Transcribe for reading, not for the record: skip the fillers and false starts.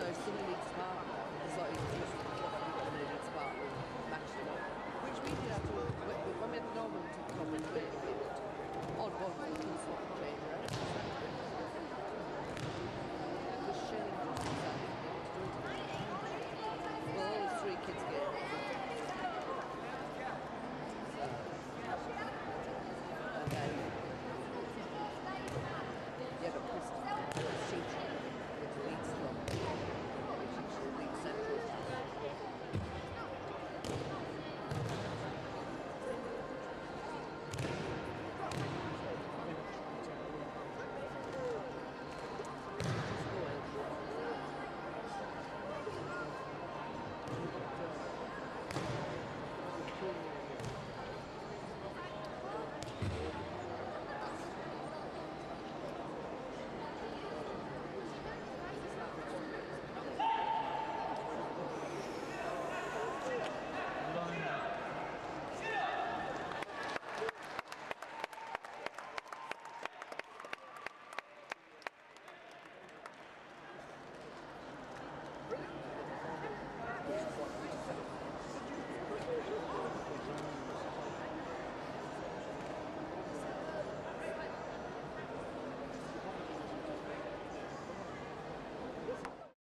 So somebody needs a partner. It's like it's just somebody needs a partner, matched them up. Which we did have to, when we had the normal to come and play, odd one, we couldn't swap and change, right? So